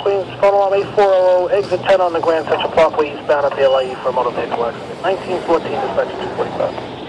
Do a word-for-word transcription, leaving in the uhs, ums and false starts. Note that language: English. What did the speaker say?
Queens, phone alarm eight four zero zero, exit ten on the Grand Central Parkway, eastbound at the L I E for a motor vehicle accident. nineteen fourteen, dispatch two forty-five.